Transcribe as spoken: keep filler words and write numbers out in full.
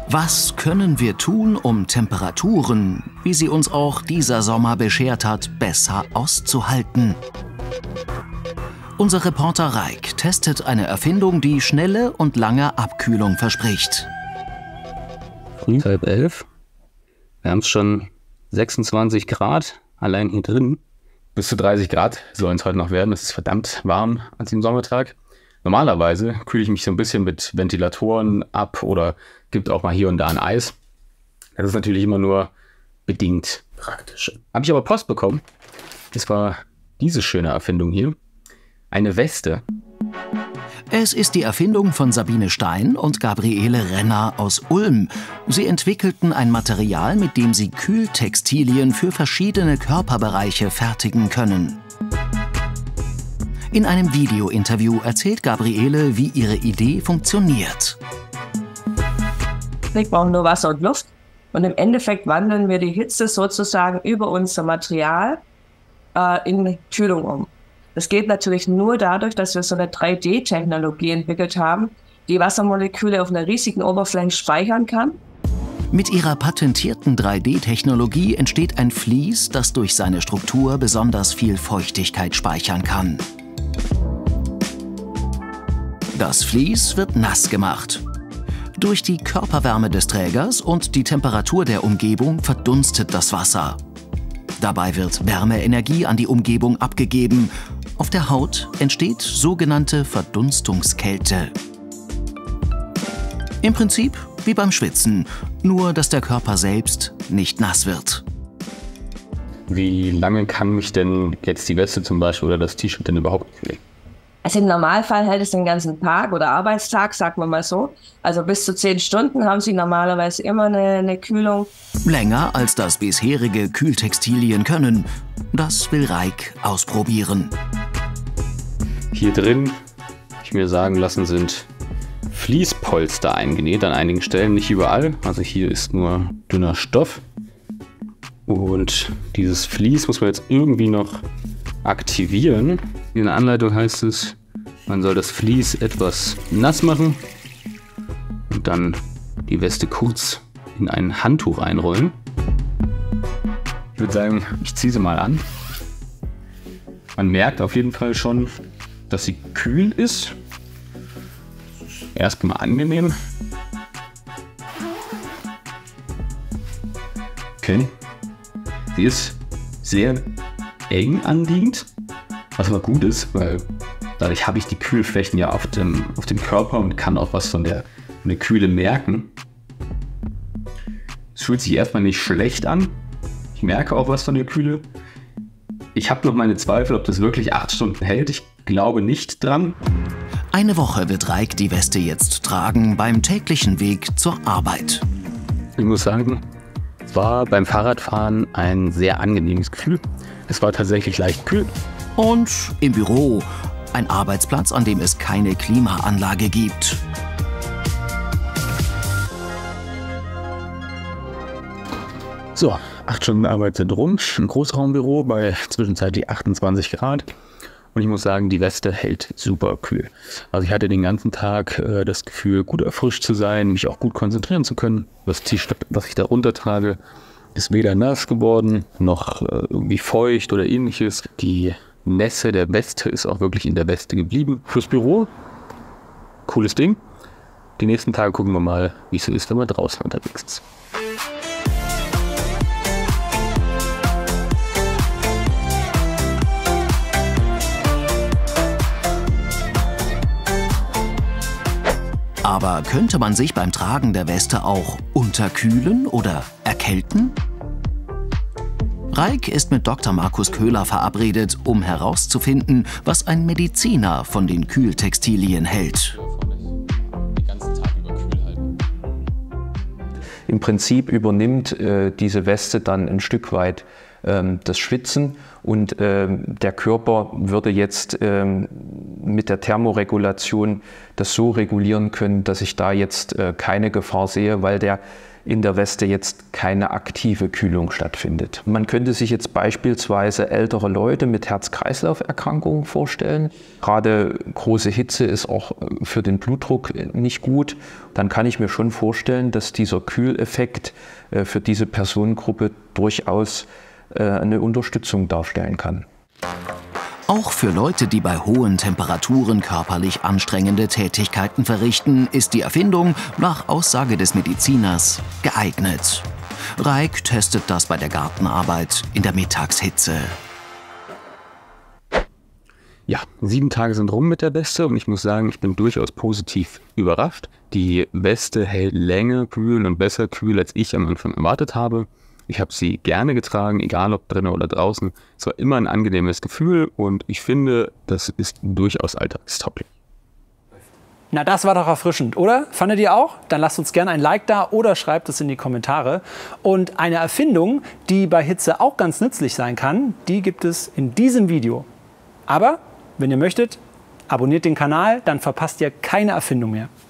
Was können wir tun, um Temperaturen, wie sie uns auch dieser Sommer beschert hat, besser auszuhalten? Unser Reporter Raik testet eine Erfindung, die schnelle und lange Abkühlung verspricht. Früh halb elf. Wir haben es schon sechsundzwanzig Grad, allein hier drin. Bis zu dreißig Grad sollen es heute noch werden. Es ist verdammt warm an diesem Sommertag. Normalerweise kühle ich mich so ein bisschen mit Ventilatoren ab oder gibt auch mal hier und da ein Eis. Das ist natürlich immer nur bedingt praktisch. Habe ich aber Post bekommen. Das war diese schöne Erfindung hier. Eine Weste. Es ist die Erfindung von Sabine Stein und Gabriele Renner aus Ulm. Sie entwickelten ein Material, mit dem sie Kühltextilien für verschiedene Körperbereiche fertigen können. In einem Video-Interview erzählt Gabriele, wie ihre Idee funktioniert. Wir brauchen nur Wasser und Luft und im Endeffekt wandeln wir die Hitze sozusagen über unser Material äh, in Kühlung um. Das geht natürlich nur dadurch, dass wir so eine drei D Technologie entwickelt haben, die Wassermoleküle auf einer riesigen Oberfläche speichern kann. Mit ihrer patentierten drei D Technologie entsteht ein Vlies, das durch seine Struktur besonders viel Feuchtigkeit speichern kann. Das Vlies wird nass gemacht. Durch die Körperwärme des Trägers und die Temperatur der Umgebung verdunstet das Wasser. Dabei wird Wärmeenergie an die Umgebung abgegeben. Auf der Haut entsteht sogenannte Verdunstungskälte. Im Prinzip wie beim Schwitzen, nur dass der Körper selbst nicht nass wird. Wie lange kann mich denn jetzt die Weste zum Beispiel oder das T-Shirt denn überhaupt kühlen? Also im Normalfall hält es den ganzen Tag oder Arbeitstag, sagen wir mal so. Also bis zu zehn Stunden haben Sie normalerweise immer eine, eine Kühlung. Länger als das bisherige Kühltextilien können. Das will Raik ausprobieren. Hier drin, hab ich mir sagen lassen, sind Fließpolster eingenäht an einigen Stellen, nicht überall. Also hier ist nur dünner Stoff. Und dieses Vlies muss man jetzt irgendwie noch aktivieren. In der Anleitung heißt es, man soll das Vlies etwas nass machen und dann die Weste kurz in ein Handtuch einrollen. Ich würde sagen, ich ziehe sie mal an. Man merkt auf jeden Fall schon, dass sie kühl ist. Erstmal angenehm. Okay. Sie ist sehr eng anliegend, was aber gut ist, weil dadurch habe ich die Kühlflächen ja auf dem, auf dem Körper und kann auch was von der, von der Kühle merken. Es fühlt sich erstmal nicht schlecht an. Ich merke auch was von der Kühle. Ich habe noch meine Zweifel, ob das wirklich acht Stunden hält. Ich glaube nicht dran. Eine Woche wird Raik die Weste jetzt tragen beim täglichen Weg zur Arbeit. Ich muss sagen, es war beim Fahrradfahren ein sehr angenehmes Gefühl. Es war tatsächlich leicht kühl. Und im Büro, ein Arbeitsplatz, an dem es keine Klimaanlage gibt. So, acht Stunden Arbeit sind rum. Ein Großraumbüro bei zwischenzeitlich achtundzwanzig Grad. Und ich muss sagen, die Weste hält super kühl. Also ich hatte den ganzen Tag äh, das Gefühl, gut erfrischt zu sein, mich auch gut konzentrieren zu können. Das T-Shirt, was ich darunter trage, ist weder nass geworden, noch äh, irgendwie feucht oder ähnliches. Die Nässe der Weste ist auch wirklich in der Weste geblieben. Fürs Büro, cooles Ding. Die nächsten Tage gucken wir mal, wie es so ist, wenn man draußen unterwegs ist. Aber könnte man sich beim Tragen der Weste auch unterkühlen oder erkälten? Raik ist mit Doktor Markus Köhler verabredet, um herauszufinden, was ein Mediziner von den Kühltextilien hält. Im Prinzip übernimmt äh, diese Weste dann ein Stück weit ähm, das Schwitzen und ähm, der Körper würde jetzt ähm, mit der Thermoregulation das so regulieren können, dass ich da jetzt äh, keine Gefahr sehe, weil der in der Weste jetzt keine aktive Kühlung stattfindet. Man könnte sich jetzt beispielsweise ältere Leute mit Herz-Kreislauf-Erkrankungen vorstellen. Gerade große Hitze ist auch für den Blutdruck nicht gut. Dann kann ich mir schon vorstellen, dass dieser Kühleffekt für diese Personengruppe durchaus eine Unterstützung darstellen kann. Auch für Leute, die bei hohen Temperaturen körperlich anstrengende Tätigkeiten verrichten, ist die Erfindung nach Aussage des Mediziners geeignet. Reik testet das bei der Gartenarbeit in der Mittagshitze. Ja, sieben Tage sind rum mit der Weste und ich muss sagen, ich bin durchaus positiv überrascht. Die Weste hält länger kühl und besser kühl, als ich am Anfang erwartet habe. Ich habe sie gerne getragen, egal ob drinnen oder draußen. Es war immer ein angenehmes Gefühl und ich finde, das ist durchaus alltagstauglich. Na, das war doch erfrischend, oder? Fandet ihr auch? Dann lasst uns gerne ein Like da oder schreibt es in die Kommentare. Und eine Erfindung, die bei Hitze auch ganz nützlich sein kann, die gibt es in diesem Video. Aber, wenn ihr möchtet, abonniert den Kanal, dann verpasst ihr keine Erfindung mehr.